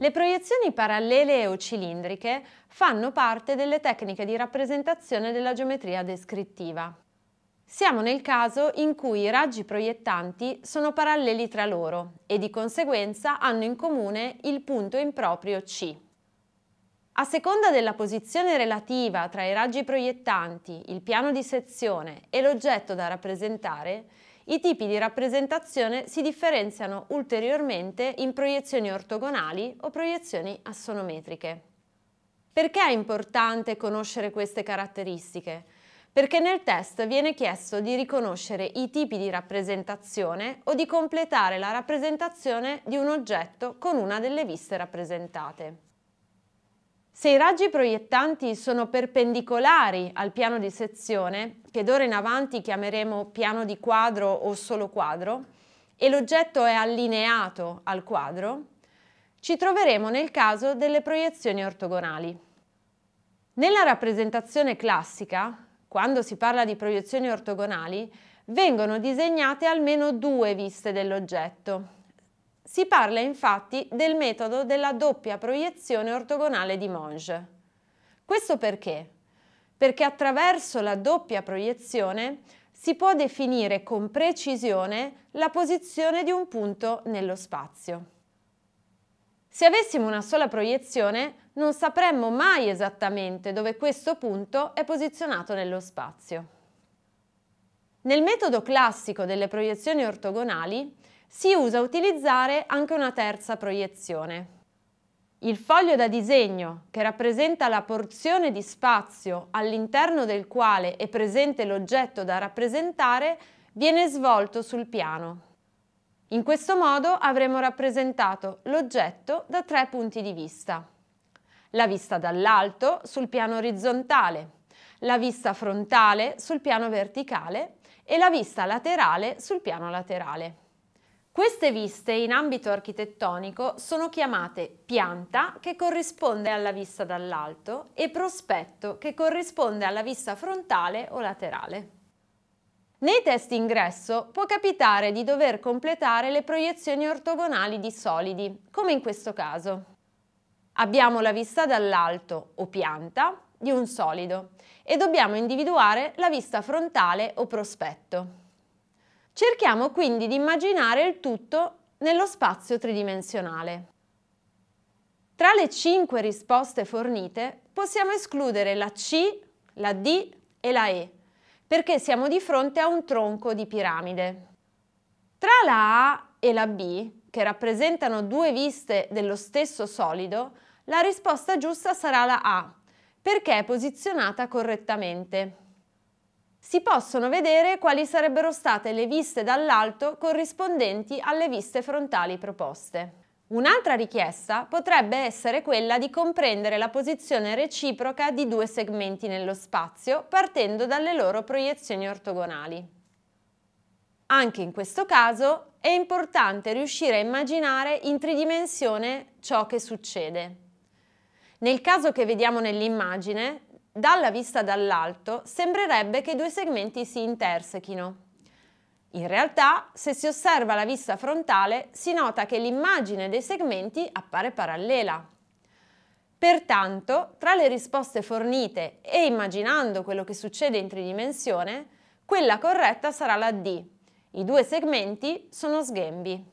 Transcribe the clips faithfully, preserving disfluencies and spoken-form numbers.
Le proiezioni parallele o cilindriche fanno parte delle tecniche di rappresentazione della geometria descrittiva. Siamo nel caso in cui i raggi proiettanti sono paralleli tra loro e di conseguenza hanno in comune il punto improprio C. A seconda della posizione relativa tra i raggi proiettanti, il piano di sezione e l'oggetto da rappresentare, i tipi di rappresentazione si differenziano ulteriormente in proiezioni ortogonali o proiezioni assonometriche. Perché è importante conoscere queste caratteristiche? Perché nel test viene chiesto di riconoscere i tipi di rappresentazione o di completare la rappresentazione di un oggetto con una delle viste rappresentate. Se i raggi proiettanti sono perpendicolari al piano di sezione, che d'ora in avanti chiameremo piano di quadro o solo quadro, e l'oggetto è allineato al quadro, ci troveremo nel caso delle proiezioni ortogonali. Nella rappresentazione classica, quando si parla di proiezioni ortogonali, vengono disegnate almeno due viste dell'oggetto. Si parla infatti del metodo della doppia proiezione ortogonale di Monge. Questo perché? Perché attraverso la doppia proiezione si può definire con precisione la posizione di un punto nello spazio. Se avessimo una sola proiezione, non sapremmo mai esattamente dove questo punto è posizionato nello spazio. Nel metodo classico delle proiezioni ortogonali si usa utilizzare anche una terza proiezione. Il foglio da disegno, che rappresenta la porzione di spazio all'interno del quale è presente l'oggetto da rappresentare, viene svolto sul piano. In questo modo avremo rappresentato l'oggetto da tre punti di vista: la vista dall'alto sul piano orizzontale, la vista frontale sul piano verticale e la vista laterale sul piano laterale. Queste viste in ambito architettonico sono chiamate pianta, che corrisponde alla vista dall'alto, e prospetto, che corrisponde alla vista frontale o laterale. Nei test ingresso può capitare di dover completare le proiezioni ortogonali di solidi, come in questo caso. Abbiamo la vista dall'alto o pianta di un solido e dobbiamo individuare la vista frontale o prospetto. Cerchiamo quindi di immaginare il tutto nello spazio tridimensionale. Tra le cinque risposte fornite possiamo escludere la C, la D e la E, perché siamo di fronte a un tronco di piramide. Tra la A e la B, che rappresentano due viste dello stesso solido, la risposta giusta sarà la A, perché è posizionata correttamente. Si possono vedere quali sarebbero state le viste dall'alto corrispondenti alle viste frontali proposte. Un'altra richiesta potrebbe essere quella di comprendere la posizione reciproca di due segmenti nello spazio partendo dalle loro proiezioni ortogonali. Anche in questo caso è importante riuscire a immaginare in tridimensione ciò che succede. Nel caso che vediamo nell'immagine, dalla vista dall'alto sembrerebbe che i due segmenti si intersechino. In realtà, se si osserva la vista frontale, si nota che l'immagine dei segmenti appare parallela. Pertanto, tra le risposte fornite e immaginando quello che succede in tridimensione, quella corretta sarà la D. I due segmenti sono sghembi.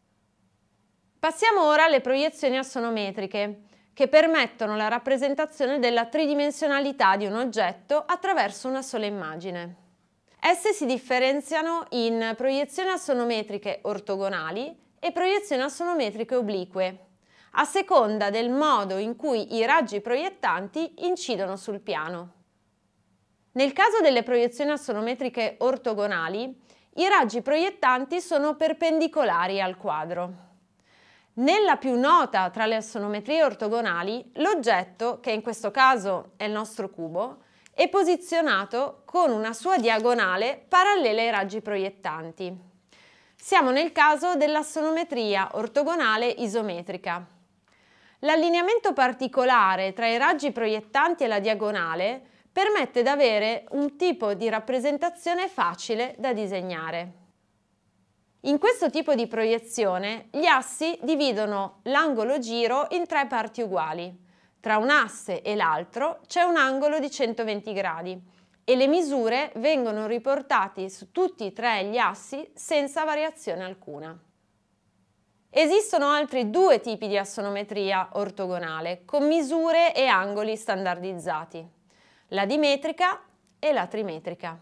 Passiamo ora alle proiezioni assonometriche, che permettono la rappresentazione della tridimensionalità di un oggetto attraverso una sola immagine. Esse si differenziano in proiezioni assonometriche ortogonali e proiezioni assonometriche oblique, a seconda del modo in cui i raggi proiettanti incidono sul piano. Nel caso delle proiezioni assonometriche ortogonali, i raggi proiettanti sono perpendicolari al quadro. Nella più nota tra le assonometrie ortogonali, l'oggetto, che in questo caso è il nostro cubo, è posizionato con una sua diagonale parallela ai raggi proiettanti. Siamo nel caso dell'assonometria ortogonale isometrica. L'allineamento particolare tra i raggi proiettanti e la diagonale permette di avere un tipo di rappresentazione facile da disegnare. In questo tipo di proiezione gli assi dividono l'angolo giro in tre parti uguali. Tra un asse e l'altro c'è un angolo di centoventi gradi e le misure vengono riportate su tutti e tre gli assi senza variazione alcuna. Esistono altri due tipi di assonometria ortogonale con misure e angoli standardizzati: la dimetrica e la trimetrica.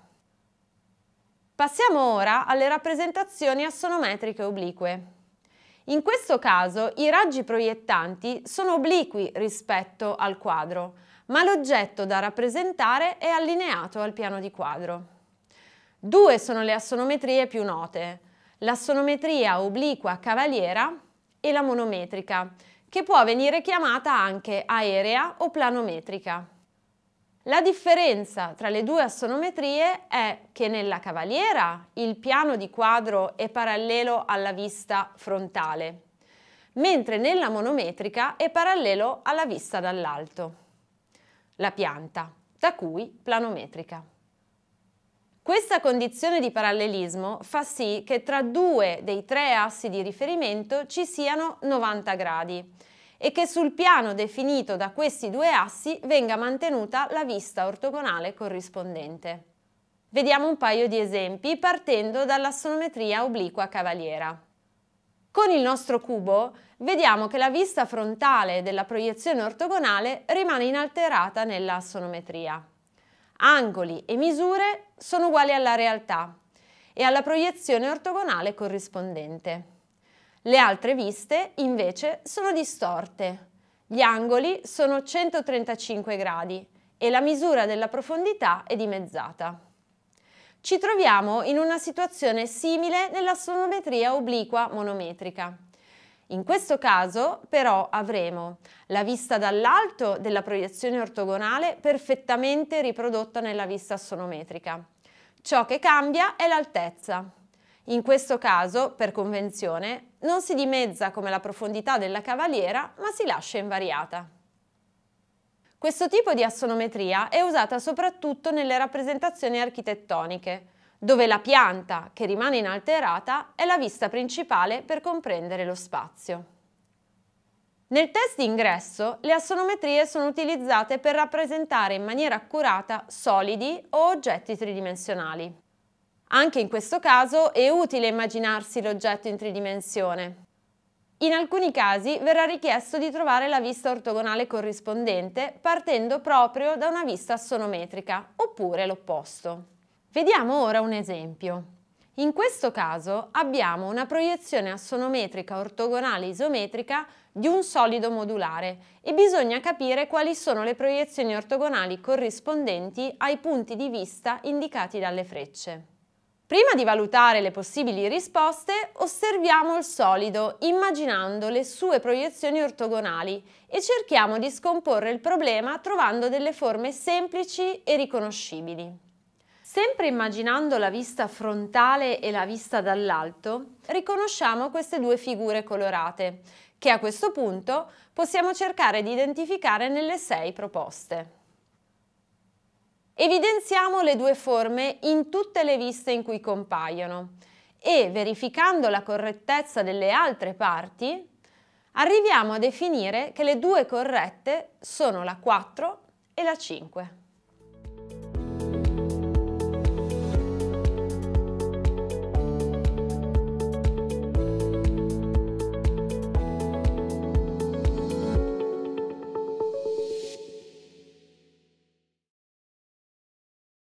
Passiamo ora alle rappresentazioni assonometriche oblique. In questo caso i raggi proiettanti sono obliqui rispetto al quadro, ma l'oggetto da rappresentare è allineato al piano di quadro. Due sono le assonometrie più note: l'assonometria obliqua cavaliera e la monometrica, che può venire chiamata anche aerea o planometrica. La differenza tra le due assonometrie è che nella cavaliera il piano di quadro è parallelo alla vista frontale, mentre nella monometrica è parallelo alla vista dall'alto, la pianta, da cui planometrica. Questa condizione di parallelismo fa sì che tra due dei tre assi di riferimento ci siano novanta gradi e che sul piano definito da questi due assi venga mantenuta la vista ortogonale corrispondente. Vediamo un paio di esempi partendo dall'assonometria obliqua cavaliera. Con il nostro cubo vediamo che la vista frontale della proiezione ortogonale rimane inalterata nella assonometria. Angoli e misure sono uguali alla realtà e alla proiezione ortogonale corrispondente. Le altre viste, invece, sono distorte. Gli angoli sono centotrentacinque gradi e la misura della profondità è dimezzata. Ci troviamo in una situazione simile nell'assonometria obliqua monometrica. In questo caso, però, avremo la vista dall'alto della proiezione ortogonale perfettamente riprodotta nella vista assonometrica. Ciò che cambia è l'altezza. In questo caso, per convenzione, non si dimezza come la profondità della cavaliera, ma si lascia invariata. Questo tipo di assonometria è usata soprattutto nelle rappresentazioni architettoniche, dove la pianta, che rimane inalterata, è la vista principale per comprendere lo spazio. Nel test di ingresso, le assonometrie sono utilizzate per rappresentare in maniera accurata solidi o oggetti tridimensionali. Anche in questo caso è utile immaginarsi l'oggetto in tridimensione. In alcuni casi verrà richiesto di trovare la vista ortogonale corrispondente partendo proprio da una vista assonometrica, oppure l'opposto. Vediamo ora un esempio. In questo caso abbiamo una proiezione assonometrica ortogonale isometrica di un solido modulare e bisogna capire quali sono le proiezioni ortogonali corrispondenti ai punti di vista indicati dalle frecce. Prima di valutare le possibili risposte, osserviamo il solido immaginando le sue proiezioni ortogonali e cerchiamo di scomporre il problema trovando delle forme semplici e riconoscibili. Sempre immaginando la vista frontale e la vista dall'alto, riconosciamo queste due figure colorate, che a questo punto possiamo cercare di identificare nelle sei proposte. Evidenziamo le due forme in tutte le viste in cui compaiono e, verificando la correttezza delle altre parti, arriviamo a definire che le due corrette sono la quattro e la cinque.